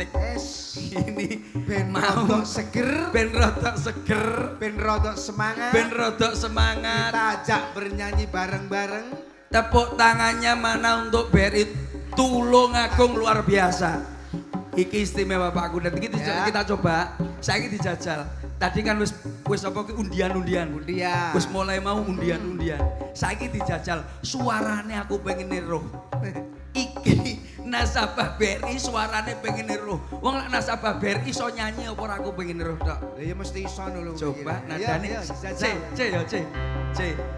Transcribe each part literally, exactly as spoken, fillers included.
musik. Es. Ini Ben mau rodok seger. Ben rodok seger. Ben rodok semangat. Ben rodok semangat. Kita ajak bernyanyi bareng-bareng. Tepuk tangannya mana untuk Beri Tulung Agung luar biasa. Iki istimewa Pak Kundet. Iki Ya. kita coba. Saya ini dijajal. Tadi kan wis wis apa ki undian-undian. Undian. Wis mulai mau undian-undian. Saiki dijajal. Suarane aku pengen niruh. Iki nasabah B R I suarane pengen niruh. Wong lek nasabah B R I iso nyanyi apa ora aku pengen niruh tok. Ya mesti iso lho. Coba Iya, nadane iya, C jajal. C ya C. C.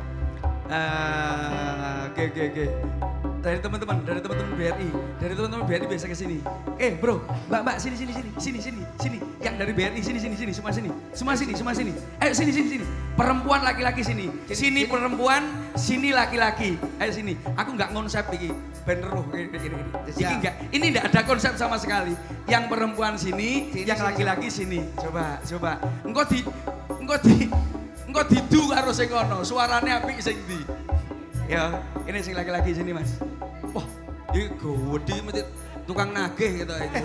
Eh, oke oke oke. Dari teman-teman, dari teman-teman B R I, dari teman-teman B R I biasa ke sini. Eh bro, mbak mbak sini sini sini sini sini sini. Yang dari B R I sini sini sini semua sini, semua sini semua sini. Ayo sini sini sini. Perempuan laki-laki sini, sini perempuan, sini laki-laki. Ayo sini. Aku nggak konsep iki, ben roh ini ini. Iki nggak, ini nggak ada konsep sama sekali. Yang perempuan sini, yang laki-laki sini. Coba coba. Engkau di, engkau di, engkau didu karo sing kono. Suarane apik sing ndi? Ya, ini sing laki-laki sini mas. Wah, ini gede mesti tukang nagih gitu itu.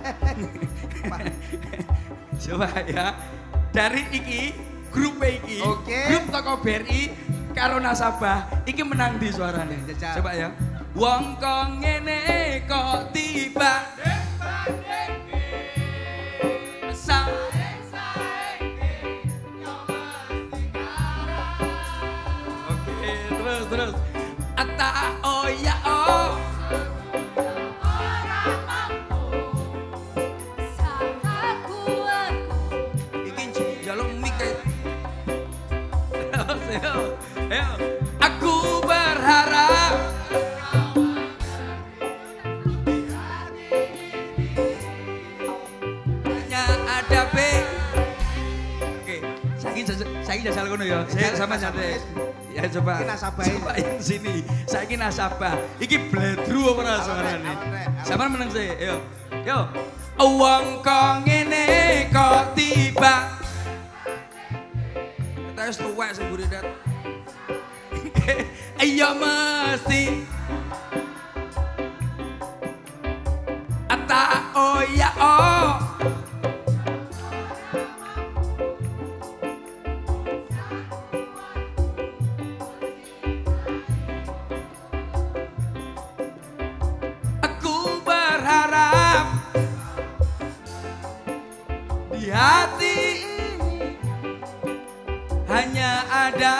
Coba ya, dari iki grup iki, Oke. grup toko B R I karo nasabah, iki menang di suaranya. Jajal. Coba ya. Wong kok ngene kok tiba. Oke, terus terus. Ata oh ya oh. Iki jaluk mic kayak. Ayo, ayo. Aku berharap hanya ada B. Oke, saiki saiki jajal kono ya. Saya sama santai. Ya coba. Iki nasabah Coba yang sini. Saiki nasabah. Iki bledru apa ora suarane? Sampeyan meneng sih. Yo. Yo. Wong kok ngene kok tiba. Kita wis tuwek sing mburi dat. Iya mesti. Ata oh ya oh. Aku berharap di hati ini hanya ada.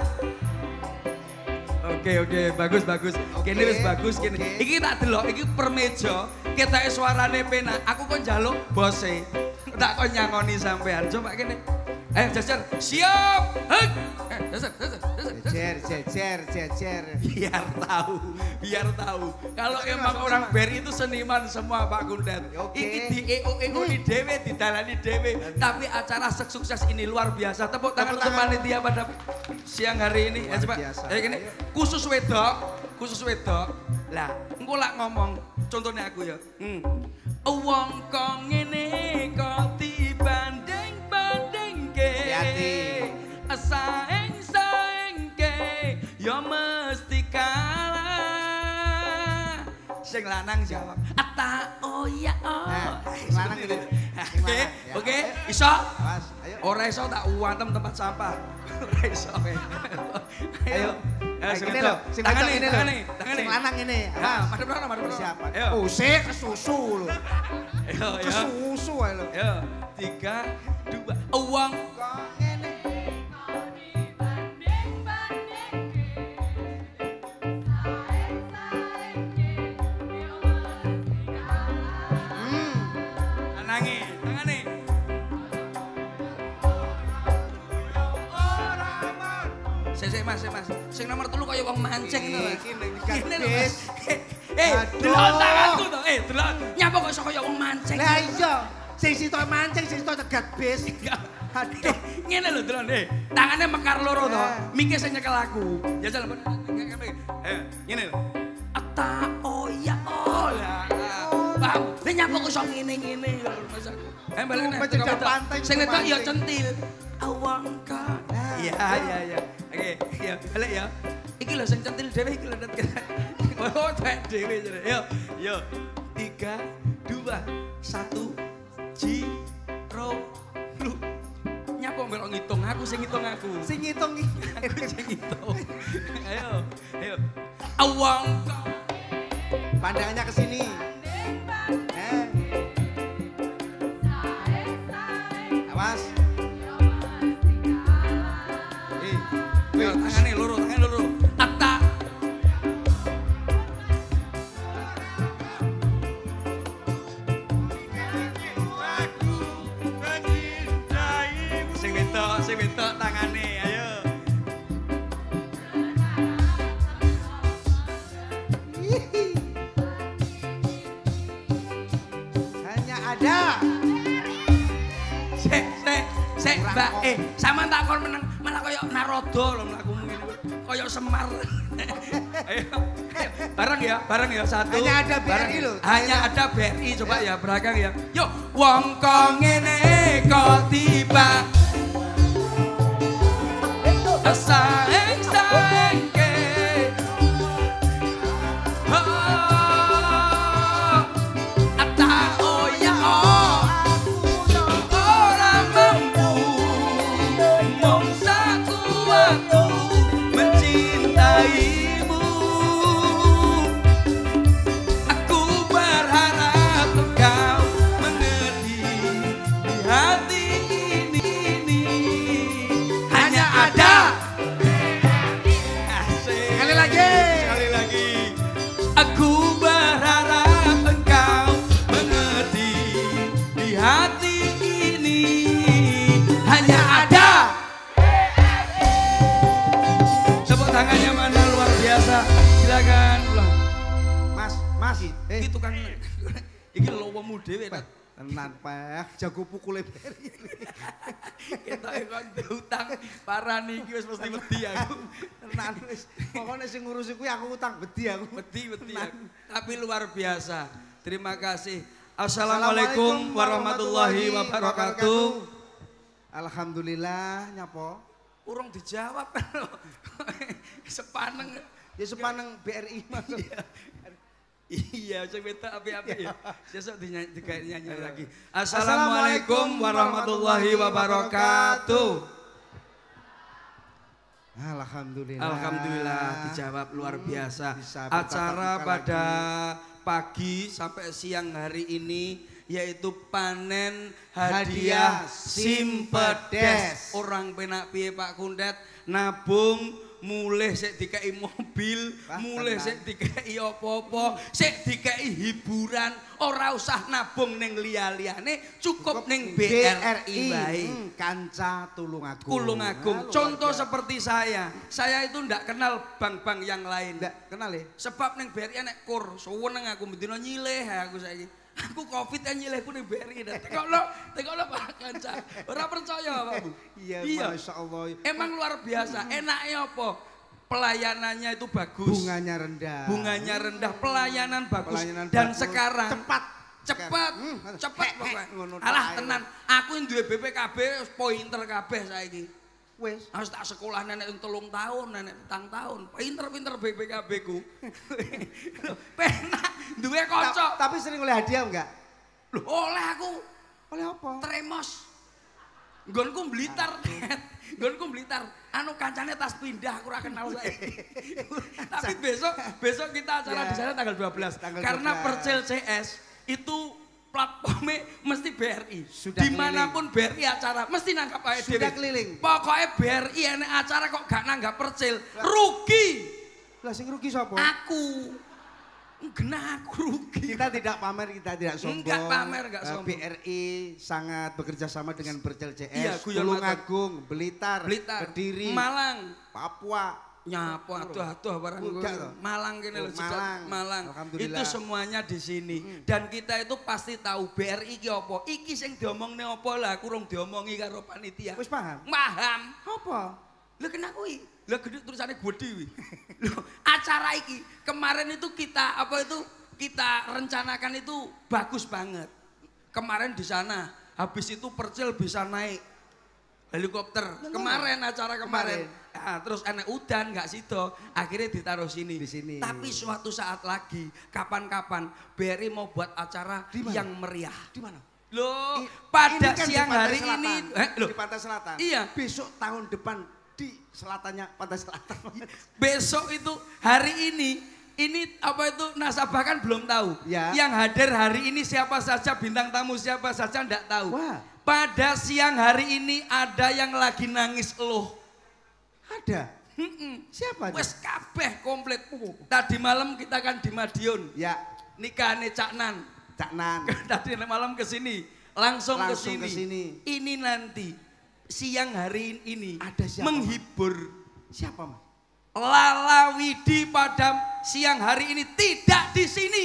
Oke oke bagus bagus. Oke, Kene wis bagus kene. oke. Iki tak delok iki permeja ketoke suarane penak. Aku kok njaluk bose. Tak kok nyangoni sampean. Coba kene. Ayo jajar. Siap. Hek. Eh, jajar jajar jajar. Jejer, jejer, jejer. Biar tahu, biar tahu. Kalau emang orang B R I itu seniman semua Pak Kundet. Oke. Iki di E O E O di dewe, didalani dewe. Tapi acara sukses ini luar biasa. Tepuk tangan untuk panitia pada siang hari ini. Ya Luar coba. biasa. Ya gini, khusus wedok, khusus wedok. Lah, engko lak ngomong, contohnya aku ya. Hmm. Wong kok ngene kok dibanding-bandingke. Hati-hati. Saeng-saengke ya mesti kalah. Sing lanang jawab, "Ata oh ya oh." Nah, sing lanang gitu. Sing Oke, lanang, ya. oke, iso. Awas, ayo. Ora iso tak uwantem tempat sampah. Ora iso. Ayo. Nah, sing gini wedok. loh, sing Tangan wedok nih, ini tangan loh. nih, tangan Sing nih. lanang ini. Nah, Awas. madep rono, madep rono. Siapa? Ayo. Usik kesusu lho. Ayo, ayo. Kesusu ae lho. Ayo, tiga, dua, uang. Kok ngene? Hmm. Tangangi, tangane. Sik sik Mas, sik Mas. Sing nomor telu kaya wong mancing ngono. Mas. Iki ning Ngene lho, bis. Mas. Eh, Aduh. delok tanganku to. Eh, delok. Nyapa kok iso kaya wong mancing. Lah iya, sing sitok mancing, sing sitok cegat bis. Aduh. Ngene lho delok eh. Tangane mekar loro to. Eh. Mikir sing nyekel aku. Ya jalan. Eh, ngene lho. Ata oh ya oh lah. Paham? Lah nyapa kok iso ngene-ngene lho Mas aku. Eh balik Sumpah cedak pantai, Sing wedok ya mancing. centil. Awangka. Iya iya iya. Oke, ya balik ya. Iki lho sing centil dhewe iki lho. Oh, tak dhewe jare. Yo, yo. Tiga, dua, satu, jiro, lu. Nyapa melok ngitung, aku sing ngitung aku. Sing ngitung Aku sing ngitung. Ayo, ayo. Awang. Pandangannya ke sini. Eh. Awas. Eh, Yo, tangane loro, tangane loro. Atta. Sing wedok, sing wedok tangane, ayo. Hanya ada. Sek, sek, sek, Mbak. Eh, sampean tak kon meneng, malah koyo Narada lho mlakumu ngene. Koyo Semar. Ayo, ayo, bareng ya, bareng ya satu. Hanya ada B R I bareng. loh. Hanya ada B R I, coba ya belakang ya. Yuk, wong kok ngene kok tiba. Saeng saengke. Oh, ata oh ya oh. Ora mampu mong sekuatku mencintaimu. Aku berharap engkau mengerti di hati ini hanya ada. Asik. Sekali lagi. Sekali lagi. Aku berharap engkau mengerti di hati ini hanya ada. Tepuk tangannya mana luar biasa. Silakan ulang. Mas, Mas. Eh, Iki tukang iki lowomu dhewe ta. tenan peh, jago pukule beri. Ketoke kok utang parani iki wis mesti wedi aku. Tenan wis. Pokoknya sing ngurusi kuwi aku utang bedi aku. Wedi-wedi aku. Tapi luar biasa. Terima kasih. Assalamualaikum warahmatullahi wabarakatuh. Alhamdulillah nyapo. Urung dijawab. Sepaneng. Ya sepaneng B R I Mas. Iya, sing wedok apik-apik ya. Sesuk dinyanyi nyanyi lagi. Assalamualaikum warahmatullahi wabarakatuh. Alhamdulillah. Alhamdulillah dijawab luar biasa. Bisa Acara bertatap muka pada pagi sampai siang hari ini yaitu panen hadiah Hadiah Simpedes. Simpedes. Orang penak piye Pak Kundet nabung mulai sik dikei mobil, Wah, mulai tenang. sik dikei apa-apa, sik dikei hiburan, ora usah nabung ning liya-liyane, cukup ning B R I wae. Hmm, Kanca Tulungagung. Tulungagung. Ah, luar Contoh biasa. seperti saya, saya itu ndak kenal bank-bank yang lain. Ndak kenal ya? Sebab ning B R I nek kur, suweneng aku mendino nyileh aku saiki. Aku Covid ya nyilehku ning B R I. Tekokno, tekokno Pak Kanca. Ora percaya Pak. Iya, Masya Allah. Emang luar biasa. Enaknya apa? Pelayanannya itu bagus. Bunganya rendah. Bunganya rendah, pelayanan bagus. Pelayanan Dan bagus. sekarang Cepat. cepat, Hmm, cepat hek, hek, pokoknya. ngono tok Alah ae. tenan, aku yang duwe B P K B pointer kabeh saiki. Wes. Harus tak sekolah nenek telung tahun, nenek petang tahun. Pinter-pinter B P K B ku. Penak, duwe Ta- kocok. Tapi sering oleh hadiah enggak? Loh, oleh aku Oleh apa? tremos. Nggonku Blitar, nggonku Blitar. Anu kancane tas pindah aku ora kenal saiki. Tapi besok besok kita acara Ya. di sana tanggal dua belas. Tanggal Karena dua belas. Percel C S itu platformnya mesti B R I. Sudah Dimanapun B R I acara mesti nangkap ae dhewe. Sudah keliling. Pokoknya B R I enek acara kok gak nanggap Percil, rugi. Lah sing rugi sapa? Aku. Genah aku rugi. Kita tidak pamer, kita tidak sombong. Enggak pamer, enggak Eh, sombong. B R I sangat bekerja sama dengan Percel C S, Iya, Guyon Tulungagung, Blitar, Blitar, Kediri, Malang. Papua. Nyapa aduh aduh barang Enggak toh? Malang kene lho Oh, Cicat. Malang. Malang. Alhamdulillah. Itu semuanya di sini. Dan kita itu pasti tahu B R I ki apa. Iki sing diomongne apa lah, aku rung diomongi karo panitia. Wis paham? Paham. Apa? Lha kena kuwi. Lah gede tulisannya gede kuwi. Loh, acara iki kemarin itu kita apa itu kita rencanakan itu bagus banget. Kemarin di sana habis itu Percil bisa naik helikopter. Nang Kemarin acara kemarin. Kemarin. Nah, terus enak udan nggak sido, akhirnya ditaruh sini. Di sini. Tapi suatu saat lagi, kapan-kapan B R I mau buat acara Di mana? yang meriah. Di mana? Loh, I- pada ini kan di siang Pantai hari Selatan. ini, eh, loh, Di Pantai Selatan. Iya. Besok tahun depan di selatannya Pantai Selatan. besok itu hari ini, ini apa itu nasabah kan belum tahu. Ya. Yang hadir hari ini siapa saja, bintang tamu siapa saja enggak tahu. Wah. Pada siang hari ini ada yang lagi nangis eluh. Ada. Siapa? Wes kabeh komplit. Tadi malam kita kan di Madiun. Ya, Nikahane Cak Nan. Cak Nan. Tadi malam ke sini, langsung, Langsung ke ke sini. sini. Ini nanti siang hari ini Ada siapa, menghibur. Siapa, Mas? Lala Widi pada siang hari ini tidak di sini.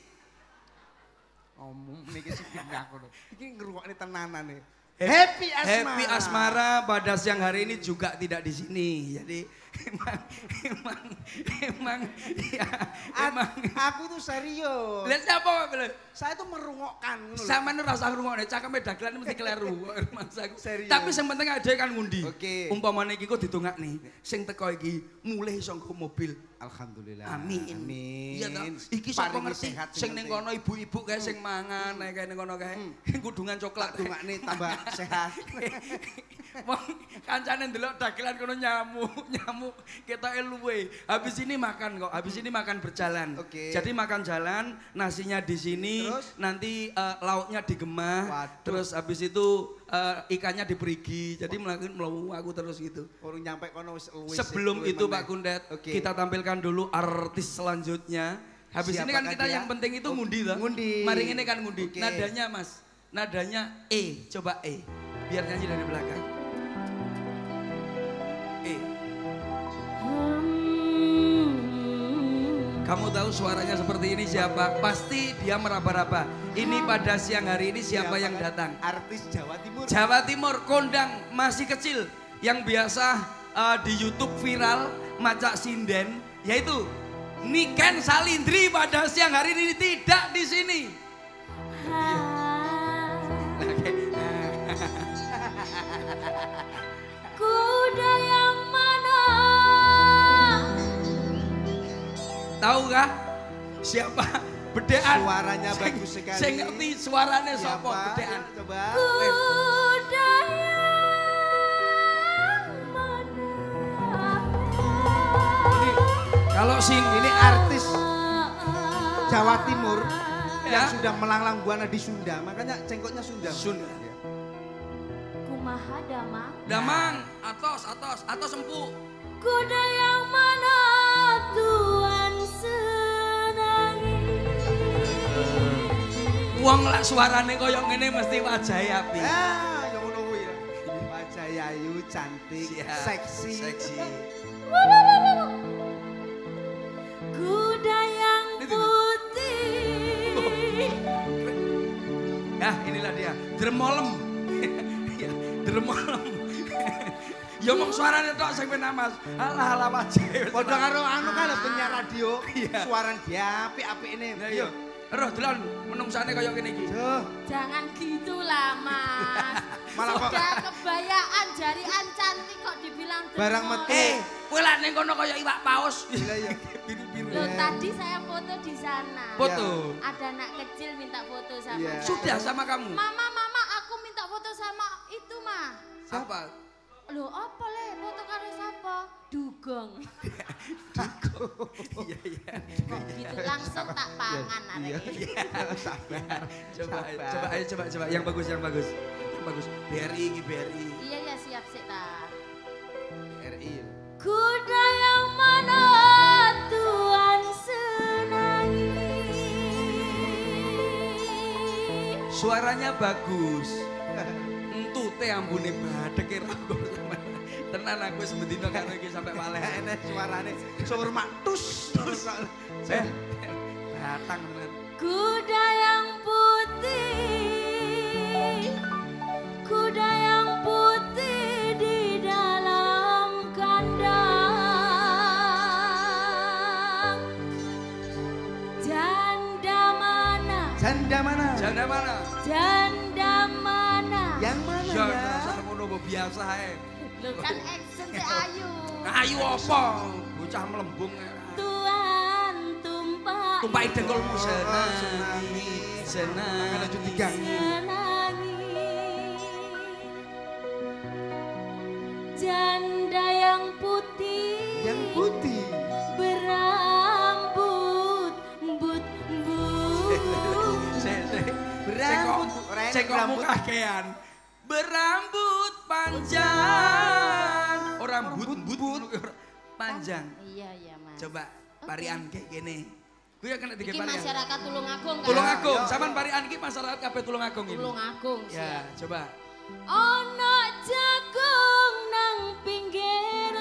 Omong niki sing aku lho. Iki ngrungokne tenanan nih. Happy Asmara. Happy Asmara pada siang hari ini juga tidak di sini. Jadi emang emang emang ya emang. Aku tuh serius. Lihat siapa Pak? Saya tuh merungokkan ngono lho. Sama nu rasa ngrungokne cakeme dagelan mesti kleru. Maksudku. Serius. Tapi sing penting ada kan ngundi. Oke. Umpamane iki kok ditungakne, sing teko iki mulih iso nggo mobil. Alhamdulillah. Amin. Amin. Iya toh. Iki sapa Paringi ngerti sehat sing ning kono ibu-ibu kae sing mangan kae ning kono kae. Kudungan coklat. Dungakne tambah sehat. Wong kancane ndelok dagelan kono nyamuk, nyamuk ketoke luwe. Habis ini makan kok, habis ini makan berjalan. Oke. Jadi makan jalan, nasinya di sini, Terus? nanti eh, lauknya digemah, Waduh. terus habis itu eh, ikannya diperigi. Jadi melakukan melawu aku terus gitu. Urung nyampe kono wis luwih. Sebelum luwih itu meneh. Pak Kundet, Oke. kita tampilkan dulu artis selanjutnya. Habis Siapa ini kan tadi kita ya? yang penting itu Oh, ngundi toh. ngundi. Mari ini kan ngundi. Oke. Nadanya Mas, nadanya E, coba E. Biar nyanyi dari belakang. E. Kamu tahu suaranya seperti ini siapa? Pasti dia meraba-raba. Ini pada siang hari ini siapa, yang kan? datang? Artis Jawa Timur. Jawa Timur, kondang masih kecil yang biasa uh, di YouTube viral macak sinden, yaitu Niken Salindri pada siang hari ini tidak di sini. Kuda yang mana? Tahu kah siapa? Bedean. Suaranya Sing- bagus sekali. Sing ngerti suaranya Siapa? sapa? Bedean. Coba. Kuda yang mana? Kalau sing Ini artis Jawa Timur Ya. yang sudah melanglang buana di Sunda, makanya cengkoknya Sunda. Sunda. Ya. Kumaha damang? Damang, atos, atos, atos empuk. Kuda yang mana Tuhan senangi? Wong lak suarane koyo ngene mesti wajahe apik. Ah, yang ngono kuwi ya. Wajah Yayu cantik, Siap. seksi. Seksi. Kuda yang Itu. putih. Nah inilah dia, dermolem. Ya, dermolem. Ya mong suarane tok sing penamas. Alah alah wajahe. Padha karo anu kan penyiar radio, Iya. suaran dia apik-apik ini. Nah iya. Roh delon menungsane kaya ngene iki. Duh, Jangan gitulah Mas. Malah kok- Sudah kebayaan jarian cantik kok dibilang Barang dermot. metu. Eh, kowe lak ning kono kaya iwak paus. Iya, iya. Biru-biru. Loh tadi saya foto di sana. Foto. Ada anak kecil minta foto sama Iya. saya. Sudah sama kamu. Mama, mama, aku minta foto sama itu, mah. Apa? Loh, apa le? Foto karo siapa? Dugong. Iya iya. Kok gitu langsung tak pangan Iya. arek iki. Sabar. Coba Sabar. coba ayo coba coba yang bagus yang bagus. Yang bagus. B R I iki B R I. Iya ya siap sik ta. R I. Kuda yang mana Tuhan senangi? Suaranya bagus. Entute ambune badheke rambut. Tenan aku wis bendina karo iki sampai waleh. Enek suarane surma tus tus. Eh, batang tenan. Kuda yang putih, kuda yang putih di dalam kandang. Janda mana? Janda mana? Janda mana? Janda mana? Yang mana Ya, ya? rasa ngono ngono mbok biasa ae. Lho kan action teh ayu. Ayu apa? Bocah melembung. Tuhan tumpah. Tumpah dengkulmu senangi. Senangi. Kan aja digangi. Janda yang putih. Yang putih. Berambut but but. Sik sik. Berambut. Cek kok muka kakean. Berambut panjang. Orang but-but panjang. Iya iya Mas. Coba parian kayak gini. Gue ya kena tiga Iki parian. masyarakat Tulungagung kan. Tulungagung, Ya, sampean parian iki masyarakat kabeh Tulungagung ini. Tulungagung sih. Ya, coba. Ono jagung nang pinggir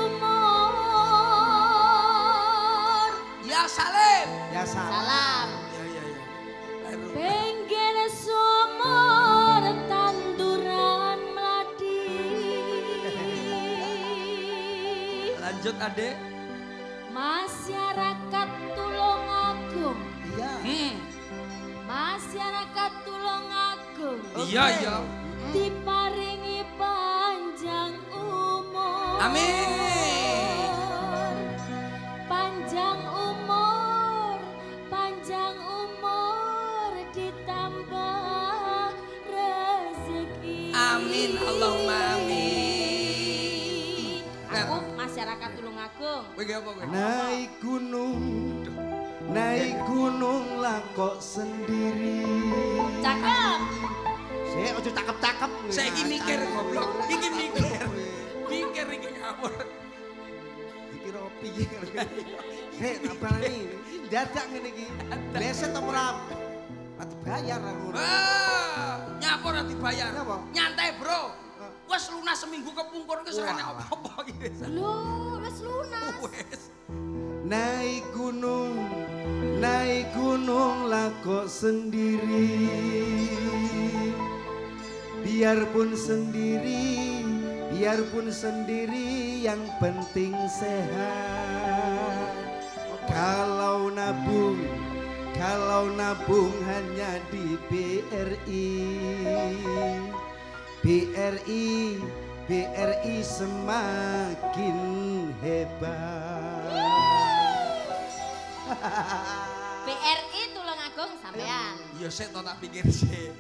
sumur. Ya Salim. Ya salah. Salam. Ya ya ya. Ayo. Pinggir sumur tanduran mladi. Lanjut Adek. Masyarakat Tulungagung. Iya. Hmm. Masyarakat Tulungagung. Iya iya. Diparingi panjang umur. Amin. Panjang umur, panjang umur ditambah rezeki. Amin Allahumma amin. Aku masyarakat Tulungagung. Kowe ki apa kowe? Naik gunung, naik gunung lah kok sendiri. Cakep. Saya ojo cakep-cakep. Saiki mikir goblok. Iki mikir. Mikir iki ngawur. Iki ropi iki. Hei, apa nih? Dadak ngene iki. Leset apa ora? Ati bayar aku. Ah, nyapor ora dibayar. Kenapa? Nyantai, Bro. Wes lunas seminggu kepungkur wis ora enek apa-apa iki wis. Loh, wis lunas. Wes. Naik gunung, naik gunung lah kok sendiri. Biarpun sendiri, biarpun sendiri yang penting sehat. Kalau nabung, kalau nabung hanya di B R I. B R I, B R I semakin hebat. B R I Tulungagung sampean. Iya sik to tak pikir sik.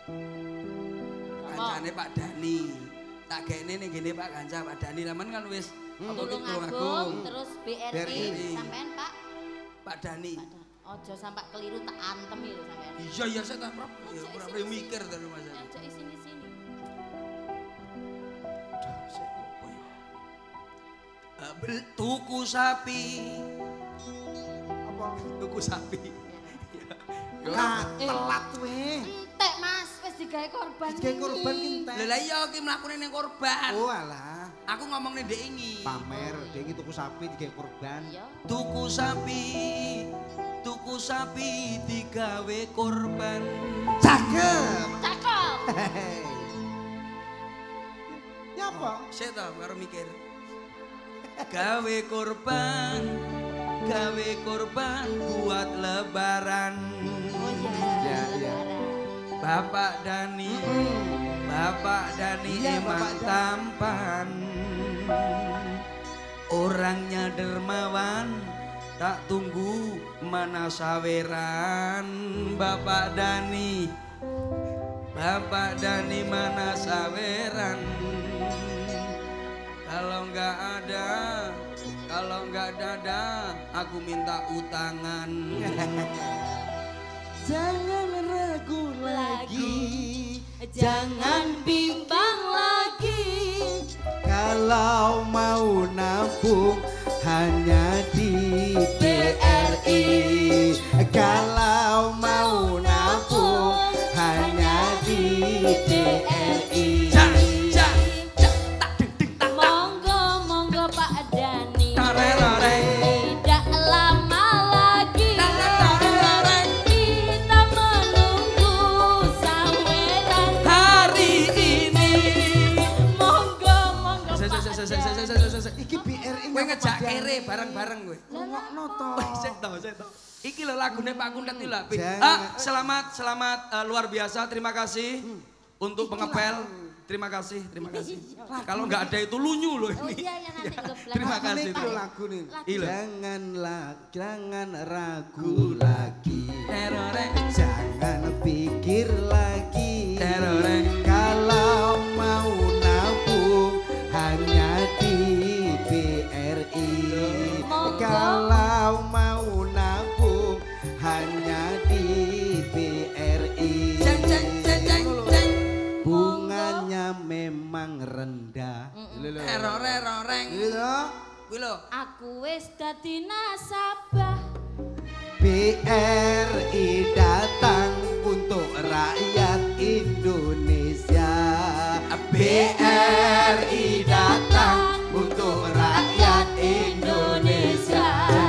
Kancane Pak Dani. Tak gekne ning gene Pak Kanca Pak Dani laman kan wis apa ki Tulungagung terus B R B R I. I sampean Pak. Pak Dani. Ojo sampai keliru tak antem itu sampean. Iya iya sik tak prop. Ya ora perlu mikir terus Mas. Ojo sini sini. Aduh sik opo ya. Eh, bel- tuku sapi. Apa? Tuku sapi. Ya. Nah, telat weh. Entek Mas, wis digawe korban. Digawe korban ki entek. Lha lah iya iki mlakune ning korban. Oh alah, Aku ngomong ning ndek ingi. pamer dia iki tuku sapi digawe korban. Iya. Tuku sapi, tuku sapi digawe korban. Cakep. Cakep. Hei. Ya apa? Sik to karo mikir. Gawe korban, gawe korban buat lebaran. Oh Ya, ya. Bapak Dani, Bapak Dani Iya, emang Bapak Dani. tampan. Orangnya dermawan, tak tunggu mana saweran. Bapak Dani, Bapak Dani mana saweran. Kalau nggak ada, kalau nggak ada, aku minta utangan. Jangan ragu lagi, Jangan bimbang lagi. kalau mau nabung hanya di B R I. Kalau mau nabung hanya di B R I. Jak, jak, jak, tak ding ding tak tak. Monggo monggo Pak Dani. Tarerare. Tidak lama lagi. Tarerare. Kita menunggu saweran. Hari ini. Monggo monggo Se- Pak se- se- se- se- Dani. se- se- se- se. Iki B R I Kowe ngejak kere bareng-bareng kowe. Ngokno to. Wih, sik to, sik to. Iki lho lagune Pak Kuntet iki lho. Jangan. Ah, selamat selamat eh, luar biasa. Terima kasih untuk pengepel terima kasih, terima kasih. Kalau nggak ada itu lunyu loh Oh ini. iya ya nanti ngeblank. Terima Lagu kasih. nih, Terima. lagu nih. Iya. Janganlah, jangan ragu lagi. Terore, Jangan pikir lagi. terore. Kalau mau nabung hanya di B R I. Monggo. Kalau mau nabung hanya di B R I. Ceng, ceng, ceng, ceng, ceng. Bunganya memang rendah. Terore, roreng. Gitu. Kuwi lho. Aku wis dadi nasabah. B R I datang untuk rakyat Indonesia. B R I datang untuk rakyat Indonesia.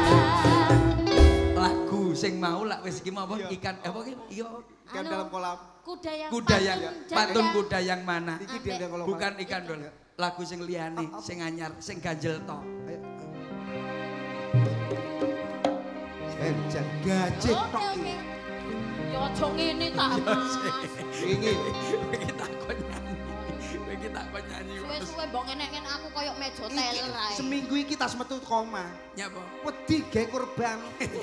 Lagu sing mau lak wis iki mau apa? Iya. Ikan apa iki? Iya. Ikan Anu, dalam kolam. Kuda yang Kuda yang pantun pantun janda. kuda yang mana? Iki dia ada kolam. Bukan ikan dol. Lagu sing liyane, sing anyar, sing ganjel to. Ayo. Eh, jangan gajah Oke tok oke. iki. Ya aja ngene ta, Mas. Ini Iki takon nyanyi. Iki takon nyanyi. Suwe-suwe mbok ngene-ngene aku koyo meja teller ae. seminggu iki tas metu koma. Nyapa? Wedi gawe kurban.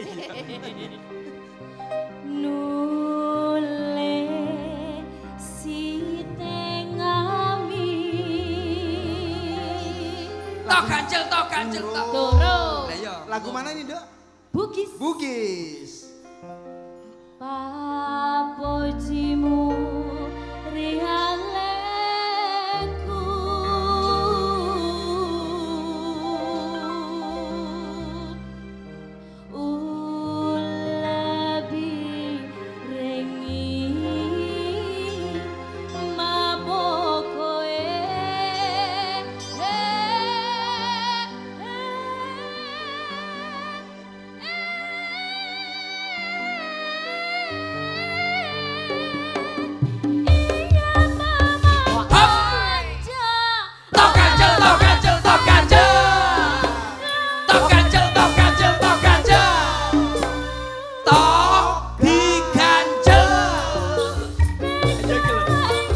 Nule si tengami. Tok ganjel, tok ganjel, tok. Doro. Lah iya. Lagu mana ini, Dok? Bugis. Bugis. Papojimu rialeku. Ulabi rengi mabokoe. Tok ganjel, tok ganjel, tok ganjel. Tok ganjel, tok ganjel, tok ganjel. Tok diganjel. Ayo iki lho.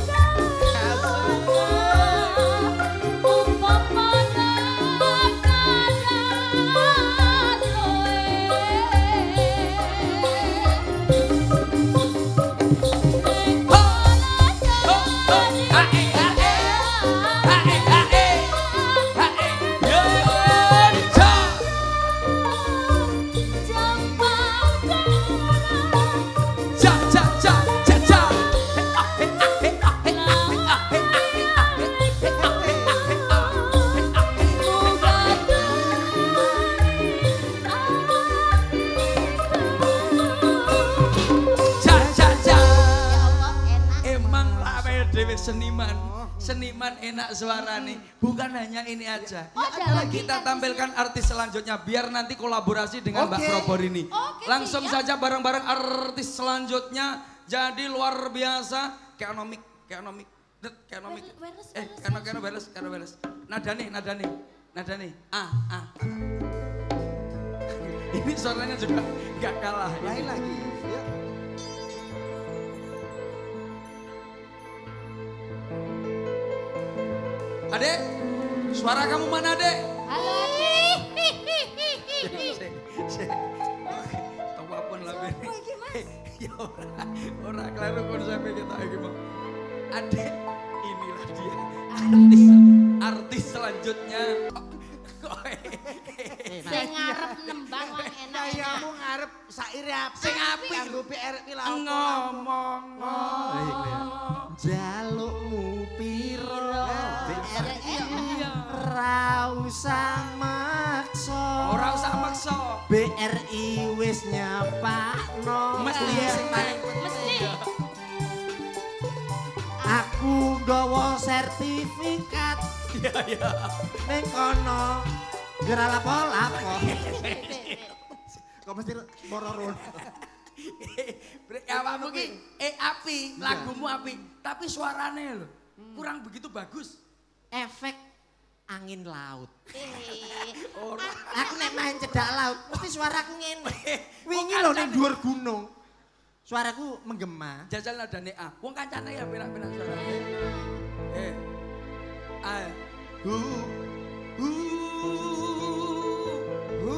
Emang awake dhewe seniman. Seniman enak suarane. Bukan hanya ini aja. Oh, ada lagi Kita kan tampilkan artis selanjutnya biar nanti kolaborasi dengan Mbak Oke. Proborini. Oke, Langsung siap. saja bareng-bareng artis selanjutnya. Jadi luar biasa. Keonomik, keonomik, det, keonomik. Weres, Eh, weres, kena kena beres, kena beres. Nada nih, nada nih, nada nih. Ah, ah. Ini suaranya juga nggak kalah. Lain Ini. lagi. Ya. Adek, suara kamu mana, Dek? Halo, Adik. Apapun lah Siapa Beni. iki, Mas? Ya ora, ora kleru konsep kita iki mau. Adek, inilah dia. Artis, artis selanjutnya. Sing ngarep nembang wong enak-enak. Kayamu ngarep saire apa? Sing apik. Kanggo B R I lah. Ngomong. Jalukmu piro? B R I Iya. ra usah maksa. Ora usah maksa. B R I wis nyapakno. Mesti sing paling Mesti. Aku nggawa sertifikat Iya, iya. ning kono. Ora lapo-lapo. Kok mesti moro-moro. Brek awakmu ki eh api, lagumu api, tapi suarane lho kurang begitu bagus. Efek angin laut. Eh, Aku nek main cedak laut, mesti suaraku ngene. Wingi lho ning dhuwur gunung. Suaraku menggema. Jajal nadane A. Wong kancane ya penak-penak suarane. Eh. Ah. Hu. Hu. Hu.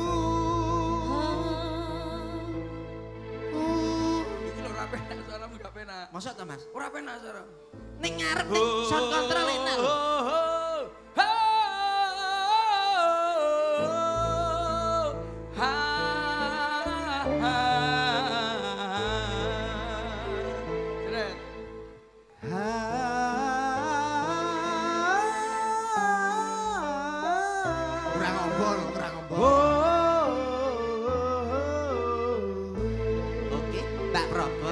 Iki lho ora penak suaramu gak penak. Mosok to, Mas? Ora penak suara. Ning ngarep ning sound control enak lho. Kurang ombol, kurang ombol. Oke, Mbak Probo.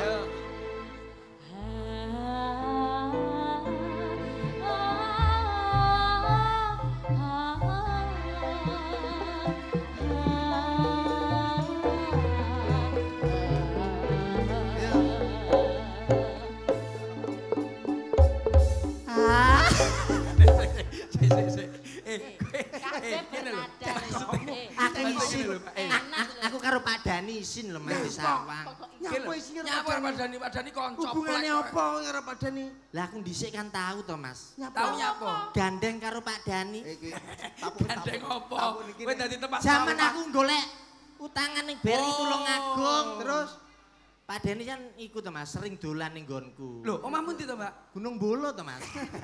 Aku isin. Aku karo Pak Dani isin lho Mas di Sawang. Nyapa isine Nyapa Pak Dani, Pak Dani konco. Hubungane apa karo Pak Dani? Lah aku dhisik kan tahu to Mas. Tahu nyapa? Gandeng karo Pak Dani. Iki tapuk Gandeng apa? Kowe dadi tempat Zaman aku golek utangan ning B R I Tulungagung. Terus Pak Dani kan iku to Mas, sering dolan ning nggonku. Lho, omahmu ndi to, Mbak? Gunung Bolo to Mas.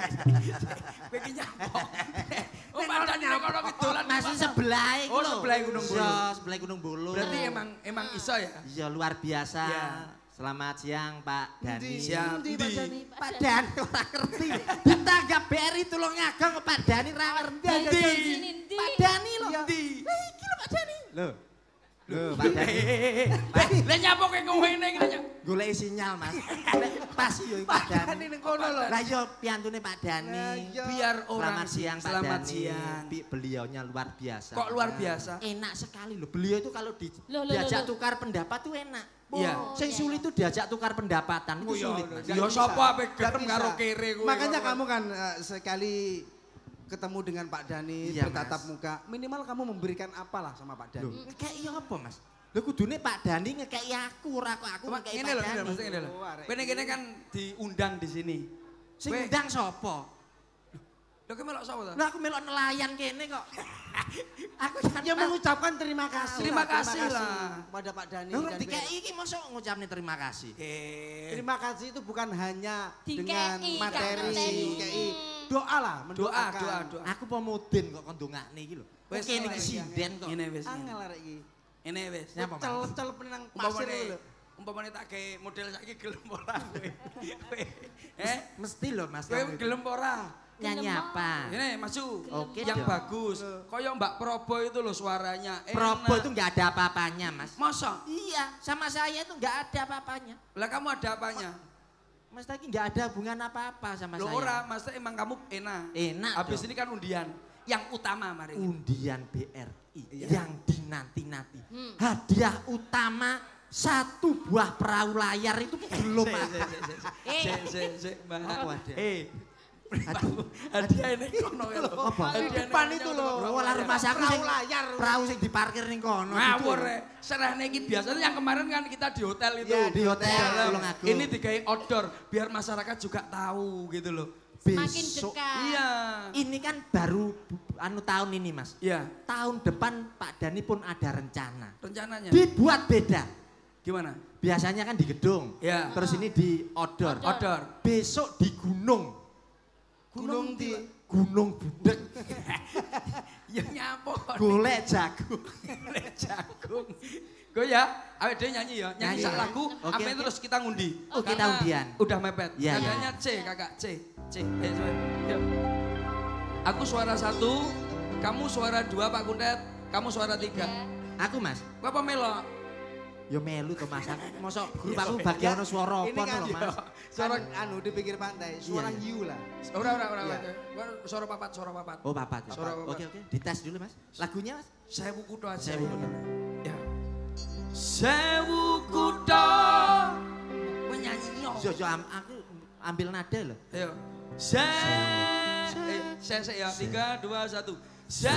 Kowe iki nyapa? Oh, Pak Dani nek kono ki dolan. Mas sebelah iku Oh, lho. sebelah Gunung Bolo. Iya, sebelah Gunung Bolo. Berarti emang emang iso ya? Iya luar biasa. Ya. Selamat siang Pak Dani. Siap. Ndi Pak Dani? Pak Dani ora ngerti. Tetangga B R I Tulungagung kok Pak Dani ora ngerti. Ndi? Pak Dani lho. Ndi? Lah iki lho Pak Dani. Lho. Lho Pak Eh, Dani. eh, eh. Lah nyapa kowe ngene iki nyapa? Golek sinyal Mas. Nek pas yo iki Pak Dani Dani. ning kono lho. Lah yo piantune Pak Dani. Lah iya. Biar orang Selamat siang Pak Selamat Dani. siang. Bi- Beliaunya luar biasa. Kok luar biasa? Enak sekali loh. Beliau itu kalau di, Loh, loh, diajak loh, loh. tukar pendapat tuh enak. Iya. Oh, Sing iya, sulit iya. tuh diajak tukar pendapatan itu Oh, iya, sulit iya. Mas. Ya sapa ape Gak gelem bisa. karo kere kowe. Makanya kamu kan eh, sekali ketemu dengan Pak Dani Iya, bertatap Mas. muka, minimal kamu memberikan apalah sama Pak Dani. Loh, kayak iya apa Mas? Lho kudune Pak Dani ngekeki aku ora kok aku ngekeki Ngene Pak lho, ngene lho, Dani. maksudnya ngene lho. Oh, arek Kowe nek kene kan diundang di sini. Sing Kowe- ndang sapa? Lho kowe melok sapa to? Lah aku melok nelayan kene kok. Aku kan Ya mengucapkan terima kasih. Terima lah, kasih lah. kepada Pak Dani. Lho dan dikeki iki mosok ngucapne terima kasih. Eh. Terima kasih itu bukan hanya Dikei, dengan gak materi, materi. dikei. Doa lah, Doa, mendoakan. doa, doa. Aku pemudin kok kon ndongakne iki lho. Wes, Oke niki wes, sinden kok. Ngene wis. Angel arek iki. Ngene wis. Nyapa, Mas? Celep-celep nang pasir Umpamane lho. umpamane tak gawe model saiki gelem ora kowe. Kowe, Eh, Mesti lho Mas. kowe kamu itu. gelem ora? Nyanyi apa? Ini maju. Oke Yang dong. bagus. Kayak Mbak Probo itu loh suaranya. enak. Probo itu nggak ada apa-apanya Mas. Masa? Iya, sama saya itu nggak ada apa-apanya. Lah kamu ada apanya? Mas Taki nggak ada hubungan apa-apa sama Loh saya. ora, maksudnya emang kamu enak. Enak Habis dong. ini kan undian. Yang utama mari. Undian B R I Iya. yang dinanti-nanti. Hmm. Hadiah utama satu buah perahu layar itu belum ada. Eh. Sik, sik, sik, Mbak. Apa ada? Eh. Aduh. Hadiah ini kono ya lho. Apa? Di Hadiah depan ini itu nyambut loh. perahu Oh, lah layar. rumah aku Perahu sing layar. perahu sing diparkir ning kono. Ngawur gitu. ya. Serahnya ini biasanya yang kemarin kan kita di hotel itu. Ya, di hotel, Dalam. Tulungagung. Ini digawe outdoor biar masyarakat juga tahu gitu loh. Semakin Besok. dekat. Iya. Ini kan baru anu tahun ini Mas. Iya. Tahun depan Pak Dani pun ada rencana. Rencananya. Dibuat beda. Gimana? Biasanya kan di gedung. Ya. Terus ini di outdoor. Outdoor. Outdoor. Besok di gunung. Gunung di Gunung Budek. Ya nyapo. Golek jagung. Golek jagung. Gue ya, awet dhewe nyanyi ya. Nyanyi Nyanyi. sak lagu, Oke, sampai oke. terus kita ngundi. Oh, kita Karena undian. Udah mepet. Iya, iya. Nadanya C, kakak C. C. Eh, coba. Yuk. Aku suara satu, kamu suara dua Pak Kuntet, kamu suara tiga. Aku Mas. Kau apa melok? Yo melu to Mas. Aku mosok grup aku bagian ono swara Ini apa kan lho Mas. suara anu di pinggir pantai, suara Iya, iya. hiu lah. Ora ora ora. Iya. ora. Suara papat, suara papat. Oh papat. ya? Suara papat. Oke oke. Dites dulu Mas. Lagunya Mas. Sewu kutho aja. Sewu kutho. Ya. Sewu kutho. Kowe nyanyi yo. Yo yo am- aku ambil nada loh. Ayo. Se eh, se se ya. Tiga, dua, satu. Se.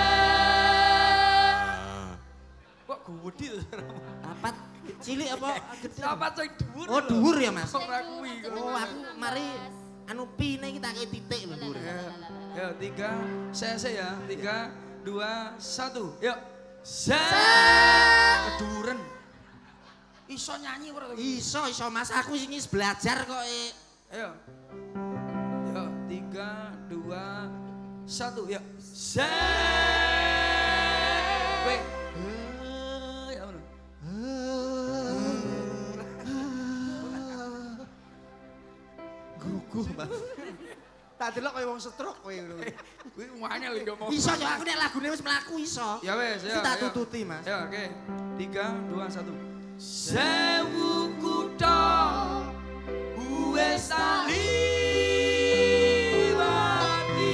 Kok gede tuh suaramu? Papat cilik apa gede? Papat sing dhuwur. Oh lho. dhuwur ya Mas. Ora kuwi. Oh aku mari anu pine iki tak titik lho dhuwur. Yo, tiga, saya saya ya, tiga, dua, satu, yuk. Set. Keduren. Iso nyanyi ora? Iso, iso Mas, aku sing belajar kok. E. Ayo. Yuk, tiga, dua, satu, yuk. Set. Weh. Ya ngono. Guguh, Mas. Tak delok kaya wong stroke kowe ngono. Kuwi nganyel iki ngomong. Iso yo aku nek lagune wis mlaku iso. Ya wes, ya. Tak ayo. tututi, Mas. Ya, oke. Tiga, dua, satu. Sewu kutha wis liwati.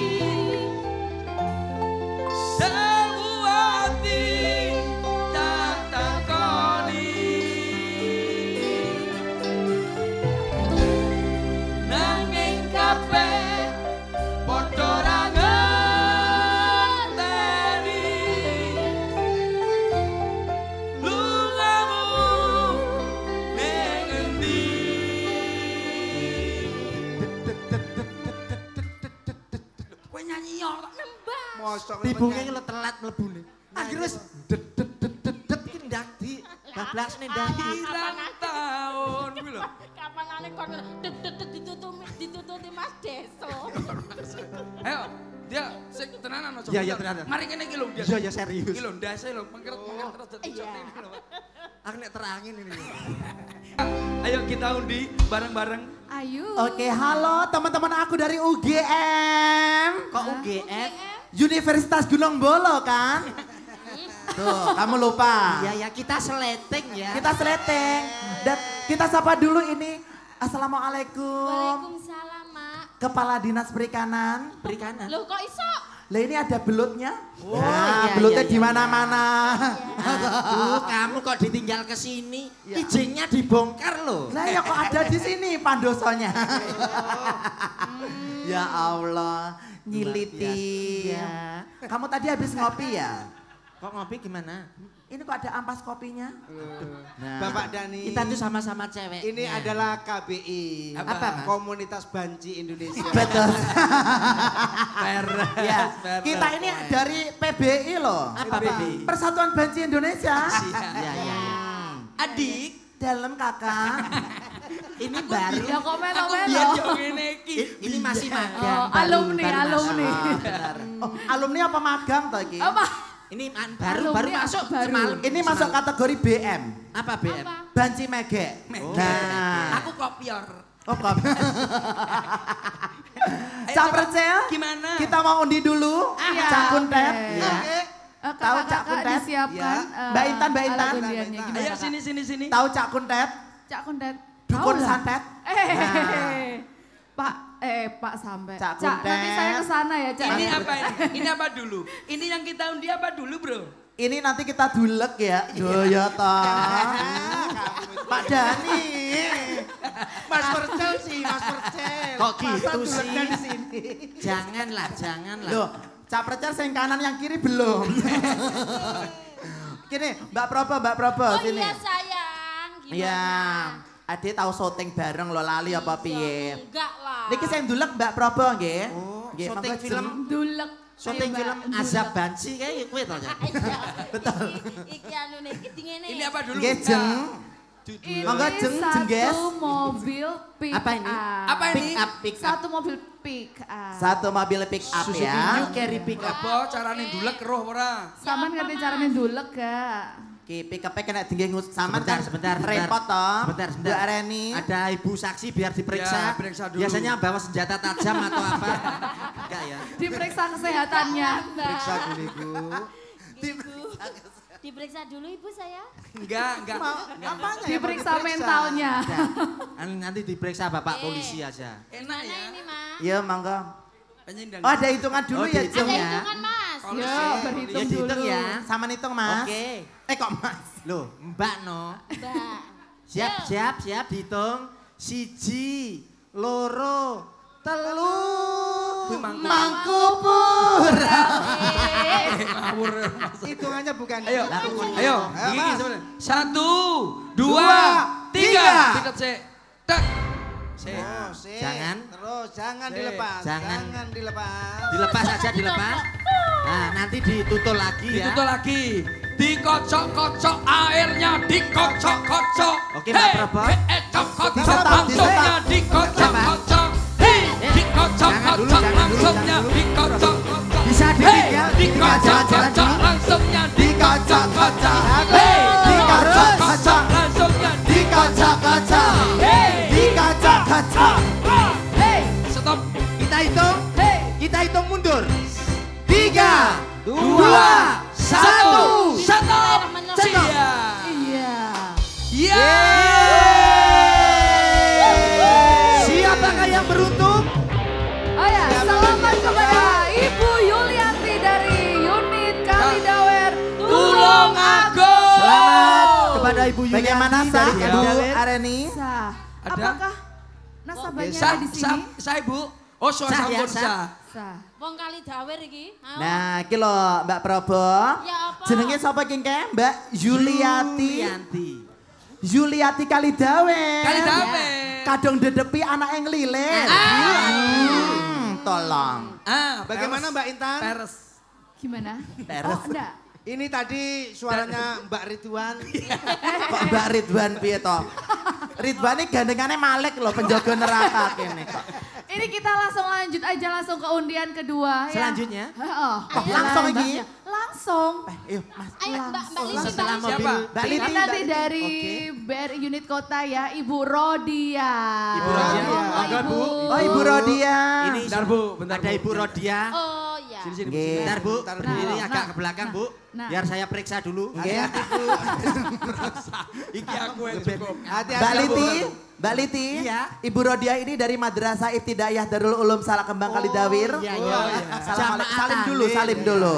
Sewu ati tak takoni. Nanging kabeh padha ra ngerteni. Lungamu ning endi? Kowe nyanyi yo kok nembang. Mosok Tibunge lo telat mlebune. Akhire wis det det det det det iki ndak di bablasne ndak di. Pirang taun kuwi lho. Kapanane kon det-det ditututi ditututi Mas Deso. Ayo, dia sing tenanan aja. Iya, iya, tenanan. Mari kene iki lho, dia. Iya, iya, serius. Iki lho ndase lho, mengkeret-mengkeret terus dadi Iya. ini lho. Aku nek terangin ini. Ayo kita undi bareng-bareng. Ayo. Oke, halo teman-teman aku dari U G M. Kok U G M? Universitas Gunung Bolo kan? Tuh, kamu lupa. Iya ya, kita seleting ya. Kita seleteng. Dan kita sapa dulu ini. Assalamualaikum. Waalaikumsalam, Mak. Kepala Dinas Perikanan. Perikanan. Loh kok iso? Lah ini ada belutnya. Oh, nah, iya, belutnya iya, di iya. mana-mana. Aduh, kamu kok ditinggal ke sini? Ya. Izinnya dibongkar loh. Lah ya kok ada di sini pandosonya. Ya Allah, nyiliti. Iya. Kamu tadi habis ngopi ya? Kok ngopi gimana? Ini kok ada ampas kopinya? Nah, Bapak Dani. kita tuh sama-sama cewek. Ini adalah K B I. Apa, Mas? Komunitas Banci Indonesia. Betul. Peres. Ya, peres. kita ini dari P B I loh. Apa, P B I? Persatuan Banci Indonesia. Iya, iya, iya. Adik, Dalam kakak. Ini baru. Ya kok aku melo-melo. biar yo ngene iki. I- Ini masih magang. Oh, baru- alumni, baru masuk. alumni. Oh, alumni apa magang toh iki? Apa? Ini man- baru Alumni baru masuk baru. semalam. Ini masuk kategori B M. Apa B M? Apa? Banci Megek. Oh. Nah, Aku kopior. oh, kok. Ayo, Capercel, gimana? kita mau undi dulu. Iya, Cakuntet. oke. Ya. Eh, Tahu Cak kakak-kakak Kuntet? disiapkan. Ya. eh, Mbak Intan, Mbak Intan. alat undiannya. Gimana, Ayo Kak? sini sini sini. Tahu Cak Kuntet? Cak Kuntet. Dukun Tahu lah. santet. Eh, Pak, eh Pak sampai. Cak Cak, nanti Kuntet. saya ke sana ya, Cak. Ini apa ini? Ini apa dulu? Ini yang kita undi apa dulu, Bro? Ini nanti kita dulek ya. Yo ya toh. Pak Dani. Mas Percel sih, Mas Percel. Kok gitu Masa duleknya sih? di sini. Janganlah, janganlah. Loh, Capercel yang kanan yang kiri belum. Gini, Mbak Probo, Mbak Probo Oh sini. iya sayang, gimana? Iya. Adik tahu syuting bareng lo lali apa piye? Enggak lah. Niki sing ndulek Mbak Probo nggih. Oh, Nggih, syuting monggo film. jem. Dulek. Syuting Ayo, film Mbak, Azab dulek. Banci kayak kowe to ya. Betul. Iki anu nih, iki ngene. Ini apa dulu? Nggih jeng. Ini Monggo, jeng, jengges. satu mobil pick Apa ini? up. Apa Pick ini? up, pick up. Satu mobil pick up. Satu mobil pick up Suzuki ya. New Carry pick up. Apa carane ndulek roh ora? Saman ngerti caranya dulek gak? Ki pick up kena tinggi ngus saman Sebentar, kan sebentar, sebentar. repot toh. Sebentar, sebentar. Bu Areni. Ada ibu saksi biar diperiksa. Ya, periksa dulu. Biasanya bawa senjata tajam atau apa? Enggak ya. Diperiksa kesehatannya. Periksa dulu, Ibu. Ibu. Diperiksa dulu ibu saya. Enggak, enggak. Apanya yang mau Diperiksa diperiksa? mentalnya. Nah, nanti diperiksa Bapak Eh. polisi aja. Enak Mana ya. ini mas? Iya monggo. Penyendang. Oh ada hitungan dulu Oh, ya dihitung Jeng Ada ya. hitungan mas. Kalau Yo sih, berhitung ya dihitung dulu. ya. Sama hitung Mas. Oke. Eh kok Mas? Loh, Mbak no. Mbak. Siap, Yo. siap, siap dihitung. Siji, loro, telu. Kuwi mangkuk. Mangku pura. Eh, Ngawur. Hitungannya bukan Ayo, hitungan. ayo. Ayo, Gigi Mas. sebenarnya. Satu, Dua, dua, tiga. tiga. Tiket sik. Tak. Sik. Oh, sik. Jangan. Terus jangan Sik. dilepas. Jangan. Jangan dilepas. Dilepas aja dilepas. Nah, nanti ditutul lagi ya. Ditutul lagi. Dikocok-kocok airnya, dikocok-kocok. Oke, Mbak Probo. Hei, eh, cokot-cokot Disetak, langsungnya, disetak. dikocok-kocok. Hei, Eh, dikocok-kocok jangan dulu, jangan dulu, langsungnya, jangan dulu. dikocok-kocok. Bisa Hei, ditinggal, dikocok-kocok langsungnya, dikocok-kocok. Hei, dikocok-kocok langsungnya, Dikocok-kocok. Hei, Dikocok-kocok. Hei, stop. Kita hitung. hei. Kita hitung mundur. Tiga, Dua, satu, stop. Bismillahirrahmanirrahim. Cia. Iya. Yeay. Siapakah yang beruntung? Oh ya, selamat kepada Ibu Yulianti dari unit Kalidawer. Tulung aku. Selamat kepada Ibu Yulianti Bagaimana sah dari Bu Kalidawer. Areni? Sah. Ada? Apakah nasabahnya Sah, ada di sah, sini? sah ibu. Oh, suara Sah ya, sampun sah. sah. Sah. Wong Kalidawer iki. Ayo. Nah, iki lho Mbak Probo. Ya apa? Jenenge sapa ki Kek? Mbak Yuliati. Yulianti. Yuliati Kalidawe. Kalidawe. Kadung dedepi anak yang ngelilin. Hmm, tolong. Ah, Bagaimana Mbak Intan? Peres. Gimana? Peres. Oh, enggak. Ini tadi suaranya Mbak Ridwan. Kok Mbak Ridwan piye to? Ridwan ini gandengannya Malik loh, penjaga neraka kene kok. Ini kita langsung lanjut aja langsung ke undian kedua. Selanjutnya? Ya. Heeh. Kok Ayo, langsung Mbak. iki? Langsung. Ayo, Mas. Ayo Mbak Mbak Langsung. Lisi Setelah Mbak Lisi. Siapa? Mbak Ini Liti. nanti dari Oke. B R I unit kota ya, Ibu Rodia. Ibu Rodia. Monggo, Monggo, Bu. Oh, Ibu Rodia. Ini Bentar, Bu, bentar, ada Bu. Ibu Rodia. Oh ya. Sini, sini, Bu. Nggih. Bentar Bu, Bentar, Bu. berdiri Nah, agak nah, ke belakang nah, Bu. nah. Biar saya periksa dulu. Nggih. Iki aku yang cukup. Hati-hati. Mbak Bu. Liti, Mbak Liti, Iya. Ibu Rodia ini dari Madrasah Ibtidaiyah Darul Ulum Salakembang Kalidawir. iya, iya. Salam, Jamaah salim dulu, Tahlil. salim dulu.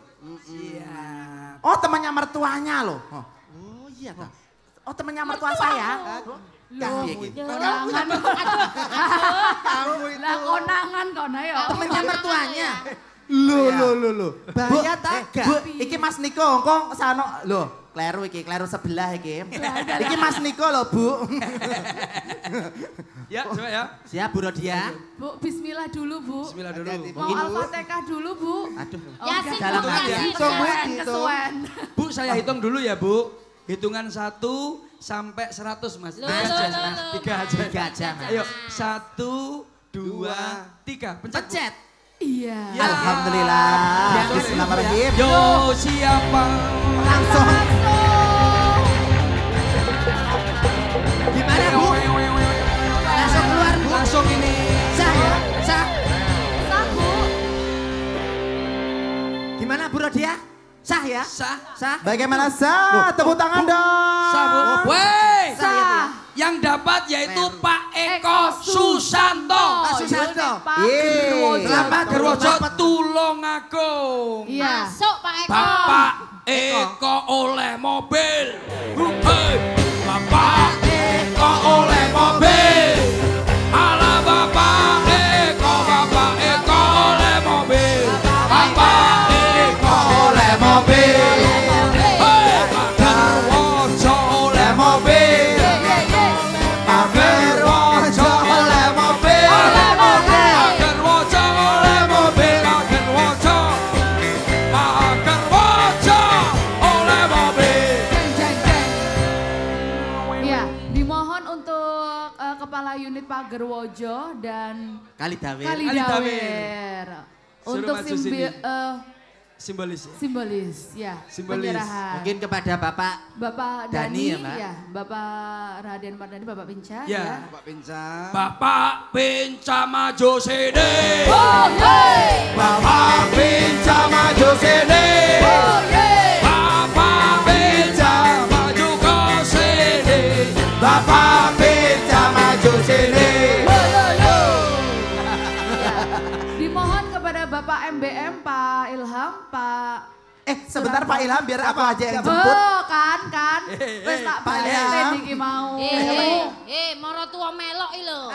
Siap. Oh temannya mertuanya loh. Oh, Oh iya Kak. oh temannya mertua saya. Loh, Piye iki? konangan. Kamu itu. Lah konangan kono ya. Temennya mertuanya. Loh, loh, loh, loh. Bahaya Bu, tak, eh, Kak? Bu, iki Mas Niko, kok sano, loh, kleru iki, kleru sebelah iki. Iki Mas Niko loh, Bu. Ya, coba ya. Siap Bu Rodia. Bu, bismillah dulu, Bu. Bismillah dulu. Hati-hati, Mau Al-Fatihah dulu, Bu. Aduh. Yasin dalam Bu, hati. Yasin. Hitung, Bu, Kesuwen, hitung. kesuwen. Bu, saya hitung dulu ya, Bu. Hitungan satu sampai seratus, Mas. Loh, Tiga loh, aja, loh, Mas. loh. Tiga aja. Tiga aja, Mas. Ayo, satu, dua, tiga. Pencet, Bu. Pencet. Iya. Ya. Alhamdulillah. Ya, Bismillahirrahmanirrahim. Yo, siapa? Langsung. Gimana Bu? Langsung keluar Bu. Langsung ini. Sah ya? Sah. Sah, Bu. Gimana Bu Rodia? Sah ya? Sah. Sah. Bagaimana sah? Tepuk tangan dong. Sah, Bu. Wey. Sah. Yang dapat yaitu Meru. Pak Eko Susanto. Pak Susanto. Pak Yeay. Gerwojo. Selamat Gerwojo Dapat. Tulungagung. Iya. Masuk Pak Eko. Bapak Eko oleh mobil. Hei, Bapak Eko oleh mobil. Ala Bapak Eko, Bapak Eko oleh mobil. Bapak Eko oleh mobil. Hei, Pak Gerwojo oleh mobil. Pak Gerwojo oleh mobil. Oleh mobil. Pak Gerwojo oleh mobil. Pak Gerwojo. Pak Gerwojo oleh mobil. Jeng, jeng, jeng. Iya, dimohon untuk eh, Kepala Unit Pak Gerwojo dan Kalidawer. Kalidawer. Suruh Untuk maju simbi, sini. eh, Simbolis ya. simbolis, ya. Simbolis. Penyerahan. Mungkin kepada Bapak Bapak Dani Dani, ya, Mbak? ya, Bapak Raden Mardani, Bapak Pinca, Ya. ya. Pak Pincang. Bapak Pinca maju sini. Oh, yeay! Bapak Pinca maju sini. Oh, yeay! Bapak Pinca maju ke sini. Bapak Pinca maju sini. Yo, yo, yo. Ya. Dimohon kepada Bapak M B M, Pak Ilham, Pak Eh sebentar Pak Ilham biar aku aja yang Oh, jemput. kan, kan. Wes tak Pak balik Ilham. iki mau. Eh, eh, moro tua melok iki lho.